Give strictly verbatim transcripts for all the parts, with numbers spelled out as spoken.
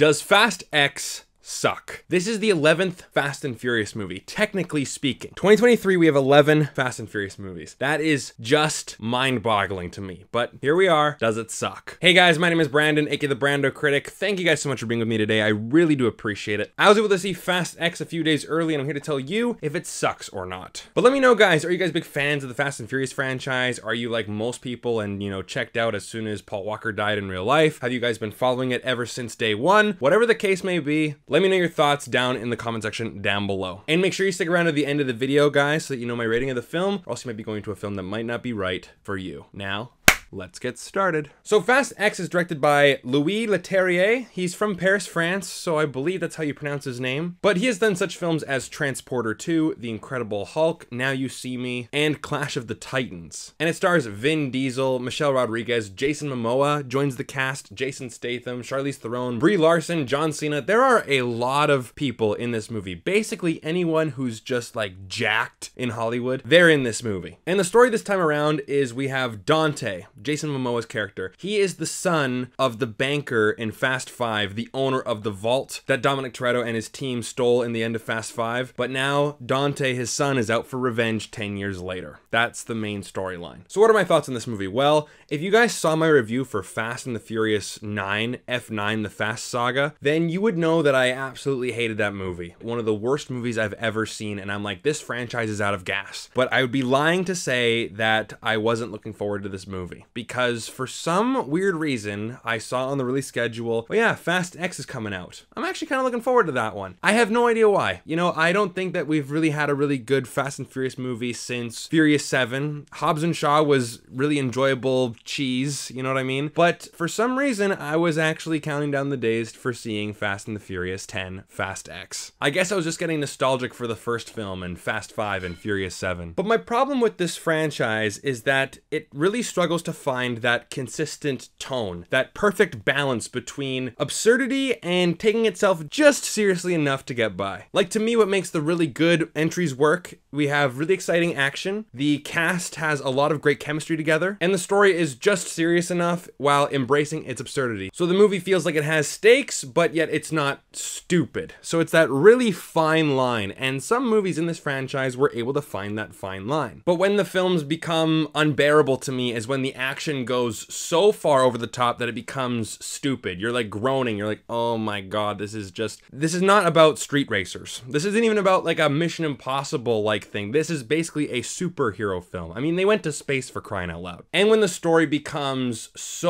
Does Fast X suck? This is the eleventh Fast and Furious movie, technically speaking. twenty twenty-three, we have eleven Fast and Furious movies. That is just mind-boggling to me, but here we are. Does it suck? Hey guys, my name is Brandon, aka the Brando Critic. Thank you guys so much for being with me today. I really do appreciate it. I was able to see Fast X a few days early, and I'm here to tell you if it sucks or not. But let me know, guys, are you guys big fans of the Fast and Furious franchise? Are you like most people and, you know, checked out as soon as Paul Walker died in real life? Have you guys been following it ever since day one? Whatever the case may be, let me know your thoughts down in the comment section down below. And make sure you stick around to the end of the video, guys, so that you know my rating of the film, or else you might be going to a film that might not be right for you. Now, let's get started. So Fast X is directed by Louis Leterrier. He's from Paris, France, so I believe that's how you pronounce his name. But he has done such films as Transporter two, The Incredible Hulk, Now You See Me, and Clash of the Titans. And it stars Vin Diesel, Michelle Rodriguez, Jason Momoa joins the cast, Jason Statham, Charlize Theron, Brie Larson, John Cena. There are a lot of people in this movie. Basically anyone who's just like jacked in Hollywood, they're in this movie. And the story this time around is we have Dante, Jason Momoa's character. He is the son of the banker in Fast Five, the owner of the vault that Dominic Toretto and his team stole in the end of Fast Five. But now Dante, his son, is out for revenge ten years later. That's the main storyline. So what are my thoughts on this movie? Well, if you guys saw my review for Fast and the Furious nine, F nine, The Fast Saga, then you would know that I absolutely hated that movie. One of the worst movies I've ever seen, and I'm like, this franchise is out of gas. But I would be lying to say that I wasn't looking forward to this movie, because for some weird reason, I saw on the release schedule, oh yeah, Fast X is coming out. I'm actually kind of looking forward to that one. I have no idea why. You know, I don't think that we've really had a really good Fast and Furious movie since Furious seven. Hobbs and Shaw was really enjoyable cheese, you know what I mean? But for some reason, I was actually counting down the days for seeing Fast and the Furious ten, Fast X. I guess I was just getting nostalgic for the first film and Fast five and Furious seven. But my problem with this franchise is that it really struggles to find that consistent tone, that perfect balance between absurdity and taking itself just seriously enough to get by. Like, to me, what makes the really good entries work, we have really exciting action, the cast has a lot of great chemistry together, and the story is just serious enough while embracing its absurdity. So the movie feels like it has stakes, but yet it's not stupid. So it's that really fine line, and some movies in this franchise were able to find that fine line. But when the films become unbearable to me is when the action goes so far over the top that it becomes stupid. You're like groaning, you're like, oh my god, this is just, this is not about street racers. This isn't even about like a Mission Impossible like thing. This is basically a superhero film. I mean, they went to space, for crying out loud. And when the story becomes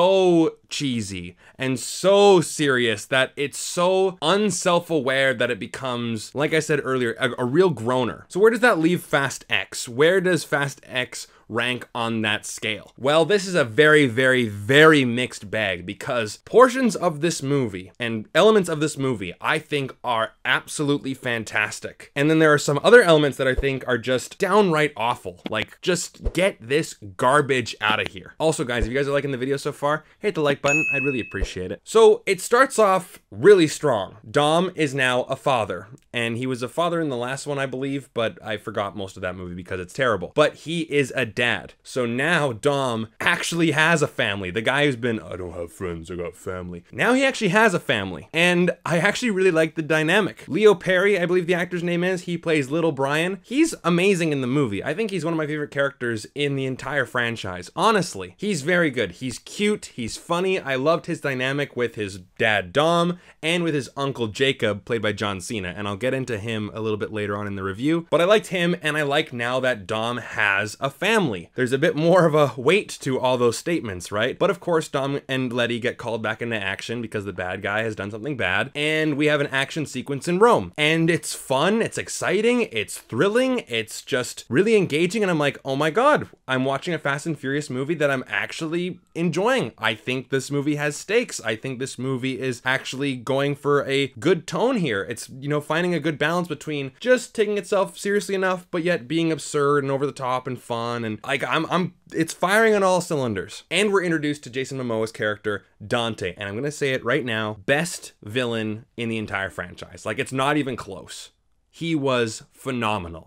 so cheesy and so serious that it's so unself-aware that it becomes, like I said earlier, a, a real groaner. So where does that leave Fast X? Where does Fast X rank on that scale? Well, this is a very, very, very mixed bag, because portions of this movie and elements of this movie I think are absolutely fantastic. And then there are some other elements that I think are just downright awful. Like, just get this garbage out of here. Also, guys, if you guys are liking the video so far, hit the like button. I'd really appreciate it. So it starts off really strong. Dom is now a father, and he was a father in the last one, I believe, but I forgot most of that movie because it's terrible. But he is a dad. So now Dom actually has a family. The guy who's been, I don't have friends, I got family. Now he actually has a family. And I actually really like the dynamic. Leo Perry, I believe the actor's name is, he plays Little Brian. He's amazing in the movie. I think he's one of my favorite characters in the entire franchise. Honestly, he's very good. He's cute, he's funny. I loved his dynamic with his dad Dom and with his uncle Jacob, played by John Cena. And I'll get into him a little bit later on in the review. But I liked him, and I like now that Dom has a family. There's a bit more of a weight to all those statements, right? But of course, Dom and Letty get called back into action because the bad guy has done something bad, and we have an action sequence in Rome. And it's fun, it's exciting, it's thrilling, it's just really engaging, and I'm like, oh my god, I'm watching a Fast and Furious movie that I'm actually enjoying. I think this movie has stakes. I think this movie is actually going for a good tone here. It's, you know, finding a good balance between just taking itself seriously enough, but yet being absurd and over the top and fun, and like, I'm, I'm, it's firing on all cylinders. And we're introduced to Jason Momoa's character, Dante, and I'm gonna say it right now, best villain in the entire franchise. Like, it's not even close. He was phenomenal.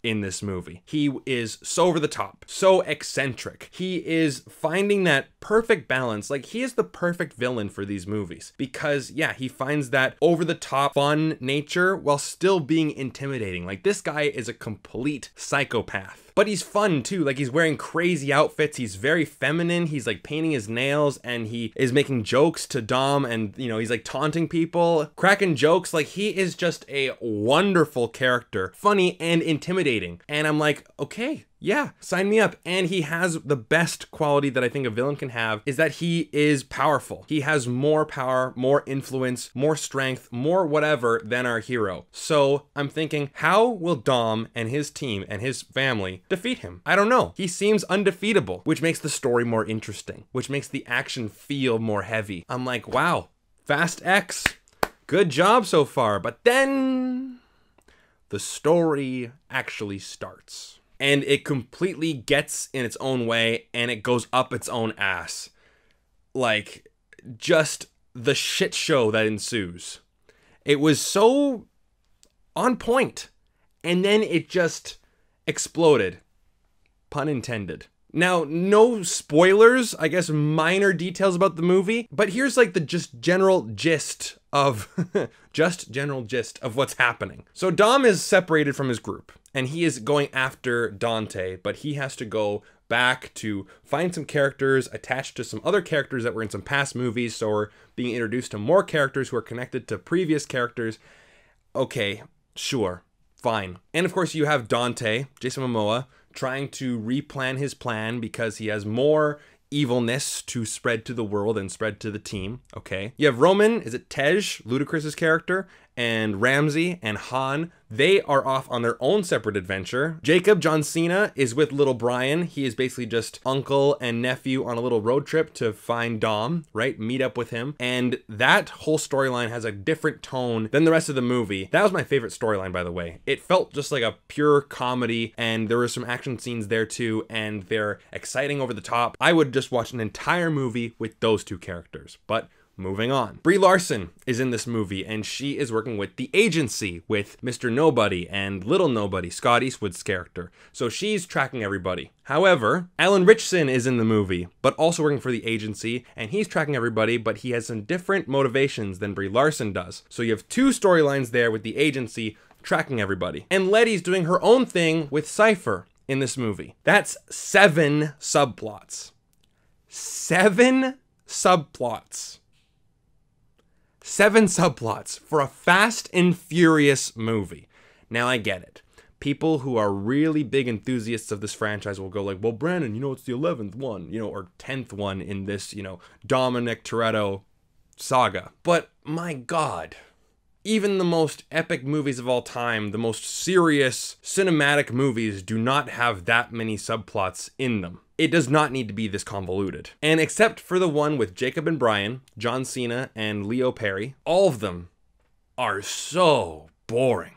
in this movie. He is so over the top, so eccentric. He is finding that perfect balance. Like, he is the perfect villain for these movies because, yeah, he finds that over the top fun nature while still being intimidating. Like, this guy is a complete psychopath. But he's fun too. Like, he's wearing crazy outfits. He's very feminine. He's like painting his nails and he is making jokes to Dom and, you know, he's like taunting people, cracking jokes. Like, he is just a wonderful character, funny and intimidating. And I'm like, okay, yeah, sign me up. And he has the best quality that I think a villain can have is that he is powerful. He has more power, more influence, more strength, more whatever than our hero. So I'm thinking, how will Dom and his team and his family defeat him? I don't know. He seems undefeatable, which makes the story more interesting, which makes the action feel more heavy. I'm like, wow, Fast X, good job so far. But then the story actually starts. And it completely gets in its own way and it goes up its own ass. Like, just the shit show that ensues. It was so on point. And then it just exploded. Pun intended. Now, no spoilers, I guess minor details about the movie, but here's like the just general gist of, just general gist of what's happening. So Dom is separated from his group and he is going after Dante, but he has to go back to find some characters attached to some other characters that were in some past movies. So we're being introduced to more characters who are connected to previous characters. Okay, sure, fine. And of course you have Dante, Jason Momoa, trying to replan his plan because he has more evilness to spread to the world and spread to the team, okay? You have Roman, is it Tej, Ludacris's character, and Ramsey and Han. They are off on their own separate adventure. Jacob, John Cena, is with little Brian. He is basically just uncle and nephew on a little road trip to find Dom, right? Meet up with him. And that whole storyline has a different tone than the rest of the movie. That was my favorite storyline, by the way. It felt just like a pure comedy, and there were some action scenes there too, and they're exciting over the top. I would just watch an entire movie with those two characters, but moving on. Brie Larson is in this movie and she is working with the agency with Mister Nobody and Little Nobody, Scott Eastwood's character. So she's tracking everybody. However, Alan Ritchson is in the movie, but also working for the agency, and he's tracking everybody, but he has some different motivations than Brie Larson does. So you have two storylines there with the agency tracking everybody. And Letty's doing her own thing with Cypher in this movie. That's seven subplots. Seven subplots. Seven subplots for a Fast and Furious movie. Now I get it. People who are really big enthusiasts of this franchise will go like, well, Brandon, you know, it's the eleventh one, you know, or tenth one in this, you know, Dominic Toretto saga. But my God, even the most epic movies of all time, the most serious cinematic movies do not have that many subplots in them. It does not need to be this convoluted. And except for the one with Jacob and Brian, John Cena and Leo Perry, all of them are so boring.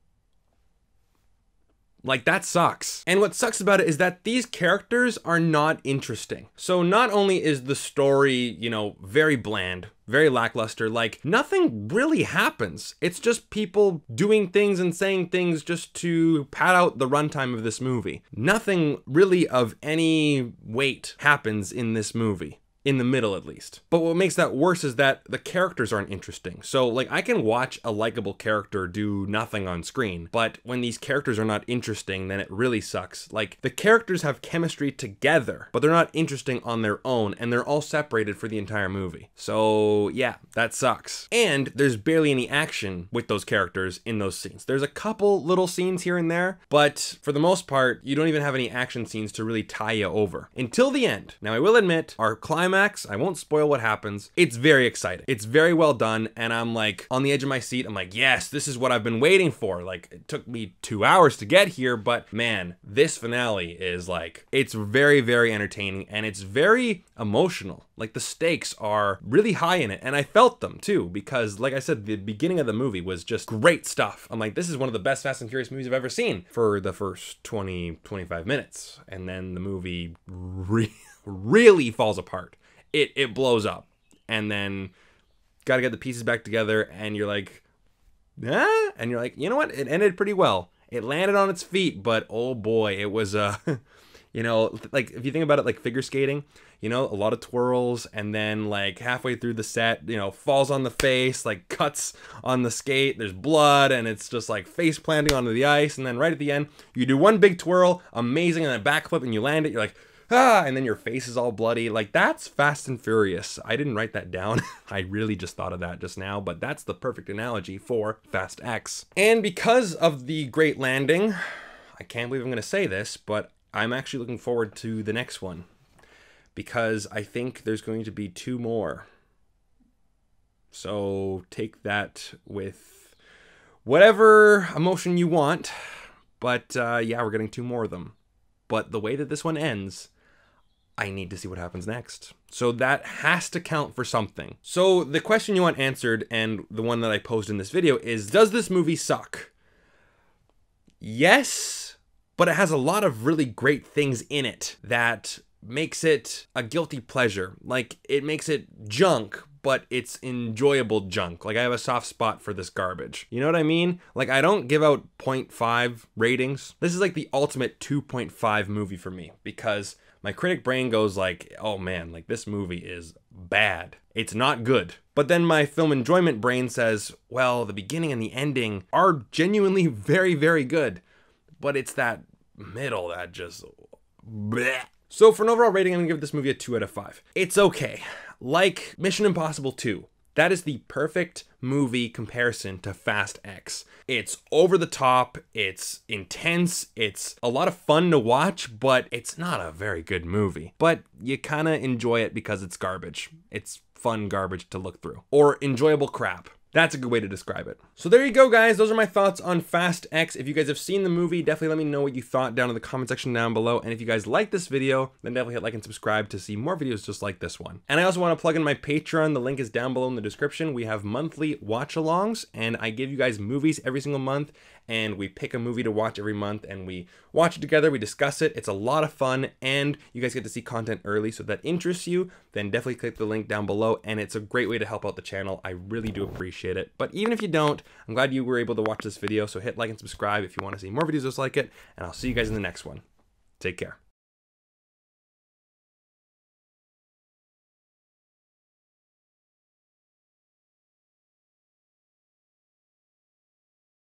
Like, that sucks. And what sucks about it is that these characters are not interesting. So not only is the story, you know, very bland, very lackluster, like nothing really happens. It's just people doing things and saying things just to pad out the runtime of this movie. Nothing really of any weight happens in this movie. In the middle, at least. But what makes that worse is that the characters aren't interesting. So, like, I can watch a likable character do nothing on screen, but when these characters are not interesting, then it really sucks. Like, the characters have chemistry together, but they're not interesting on their own, and they're all separated for the entire movie. So, yeah, that sucks. And there's barely any action with those characters in those scenes. There's a couple little scenes here and there, but for the most part, you don't even have any action scenes to really tie you over. Until the end. Now, I will admit, our climax, I won't spoil what happens. It's very exciting. It's very well done. And I'm like on the edge of my seat. I'm like, yes, this is what I've been waiting for. Like, it took me two hours to get here, but man, this finale is like, it's very, very entertaining and it's very emotional. Like, the stakes are really high in it. And I felt them too, because like I said, the beginning of the movie was just great stuff. I'm like, this is one of the best Fast and Furious movies I've ever seen for the first twenty, twenty-five minutes. And then the movie re really falls apart. It, it blows up, and then got to get the pieces back together, and you're like, ah, and you're like, you know what? It ended pretty well. It landed on its feet, but oh boy, it was uh you know, like if you think about it like figure skating, you know, a lot of twirls, and then like halfway through the set, you know, falls on the face, like cuts on the skate, there's blood, and it's just like face planting onto the ice, and then right at the end, you do one big twirl, amazing, and then backflip, and you land it, you're like, ah, and then your face is all bloody. Like, that's Fast and Furious. I didn't write that down. I really just thought of that just now, but that's the perfect analogy for Fast X. And because of the great landing, I can't believe I'm gonna say this, but I'm actually looking forward to the next one, because I think there's going to be two more. So take that with whatever emotion you want, but uh, yeah, we're getting two more of them. But the way that this one ends, I need to see what happens next. So that has to count for something. So the question you want answered, and the one that I posed in this video, is, does this movie suck? Yes. But it has a lot of really great things in it that makes it a guilty pleasure. Like, it makes it junk, but it's enjoyable junk. Like, I have a soft spot for this garbage. You know what I mean? Like, I don't give out zero point five ratings. This is like the ultimate two point five movie for me, because my critic brain goes like, oh man, like this movie is bad. It's not good. But then my film enjoyment brain says, well, the beginning and the ending are genuinely very, very good. But it's that middle that just bleh. So for an overall rating, I'm gonna give this movie a two out of five. It's okay. Like Mission Impossible two, that is the perfect movie comparison to Fast X. It's over the top, it's intense, it's a lot of fun to watch, but it's not a very good movie. But you kind of enjoy it because it's garbage. It's fun garbage to look through. Or enjoyable crap. That's a good way to describe it. So there you go, guys. Those are my thoughts on Fast X. If you guys have seen the movie, definitely let me know what you thought down in the comment section down below. And if you guys like this video, then definitely hit like and subscribe to see more videos just like this one. And I also want to plug in my Patreon. The link is down below in the description. We have monthly watch-alongs, and I give you guys movies every single month, and we pick a movie to watch every month, and we watch it together, we discuss it. It's a lot of fun, and you guys get to see content early. So if that interests you, then definitely click the link down below, and it's a great way to help out the channel. I really do appreciate it. But even if you don't, I'm glad you were able to watch this video, so hit like and subscribe if you want to see more videos just like it, and I'll see you guys in the next one. Take care.